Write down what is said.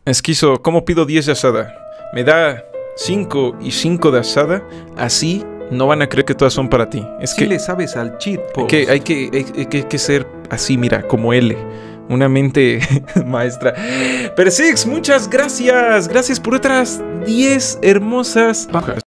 Esquizo, ¿cómo pido 10 de asada? Me da 5 y 5 de asada, así no van a creer que todas son para ti. Es Sí que le sabes al cheat post. hay que ser así, mira, como L. Una mente maestra. Persix, muchas gracias. Gracias por otras 10 hermosas.